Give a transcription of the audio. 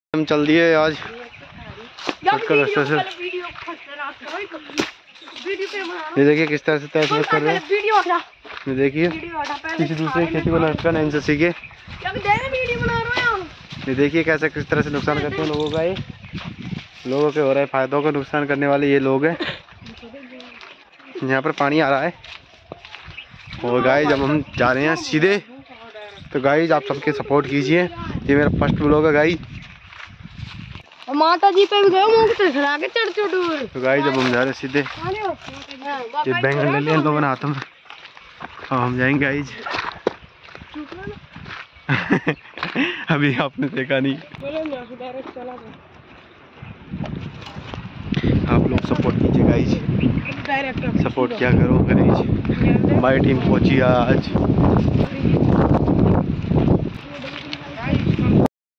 हम चल दिए आज रास्ते से। ये देखिए किस तरह से तैयार कर रहे हैं। ये देखिए किसी दूसरे खेती को नुकसान इनसे सीखे। ये देखिए कैसे किस तरह से नुकसान करते हैं लोगों का। ये लोगों के हो रहे फायदों का नुकसान करने वाले ये लोग हैं। यहाँ पर पानी आ रहा है और गाइस जब हम जा रहे हैं सीधे, तो गाइस आप सबके सपोर्ट कीजिए। ये मेरा फर्स्ट व्लॉग है गाइस। माता जी पे भी गए तो गाइस जब हम जा रहे हैं सीधे, ये बैंगन ले लिए इन लोगों ने हाथों में। अब हम जाएंगे गाइस। अभी आपने देखा नहीं। आप लोग सपोर्ट कीजिए गाइस, सपोर्ट क्या करो गाइस। हमारी टीम पहुंची आज।